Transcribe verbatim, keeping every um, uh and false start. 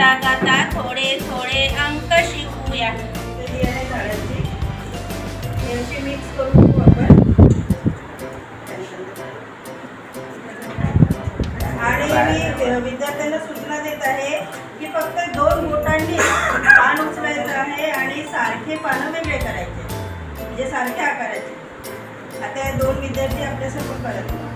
गाता गाता थोडे थोडे अंक शिकूया। आहे झाडाची यांची मिक्स करून घेऊ आपण। आणि मी विद्यार्थ्यांना सूचना देत आहे की फक्त दोन बोटांनी पान उचलायचं आहे आणि सारखे पानं वेगळे करायचे, म्हणजे सारखे आकाराचे। आता दोन विद्यार्थी आपल्यासमोर करत